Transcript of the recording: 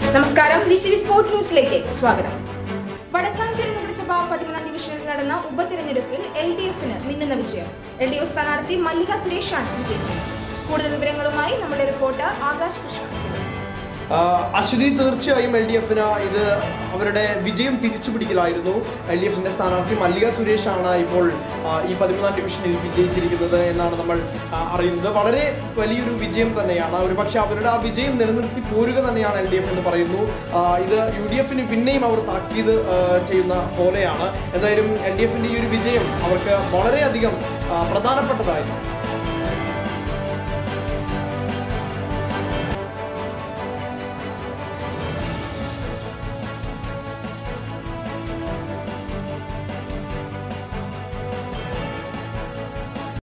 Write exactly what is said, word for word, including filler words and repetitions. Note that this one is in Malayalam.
നമസ്കാരം, വി സി വി സ്പോർട്ട് ന്യൂസിലേക്ക് സ്വാഗതം. വടക്കാഞ്ചേരി നഗരസഭ പതിമൂന്നാം ഡിവിഷനിൽ നടന്ന ഉപതെരഞ്ഞെടുപ്പിൽ എൽ ഡി എഫിന് മിന്നുന്ന വിജയം. എൽ ഡി എഫ് സ്ഥാനാർത്ഥി മല്ലിക സുരേഷാണ് വിജയിച്ചത്. കൂടുതൽ വിവരങ്ങളുമായി നമ്മുടെ റിപ്പോർട്ടർ ആകാശ് കൃഷ്ണ. അശ്വതി, തീർച്ചയായും എൽ ഡി എഫിന് ഇത് അവരുടെ വിജയം തിരിച്ചുപിടിക്കലായിരുന്നു. എൽ ഡി എഫിന്റെ സ്ഥാനാർത്ഥി മല്ലിക സുരേഷാണ് ഇപ്പോൾ ഈ പതിമൂന്നാം ഡിവിഷനിൽ വിജയിച്ചിരിക്കുന്നത് എന്നാണ് നമ്മൾ അറിയുന്നത്. വളരെ വലിയൊരു വിജയം തന്നെയാണ്. ഒരു പക്ഷേ അവരുടെ ആ വിജയം നിലനിർത്തി പോരുക തന്നെയാണ് എൽ ഡി എഫ് എന്ന് പറയുന്നു. ഇത് യു ഡി എഫിന് പിന്നെയും അവർ താക്കീത് ചെയ്യുന്ന പോലെയാണ്. എന്തായാലും എൽ ഡി എഫിന്റെ ഈ ഒരു വിജയം അവർക്ക് വളരെയധികം പ്രധാനപ്പെട്ടതായിരുന്നു.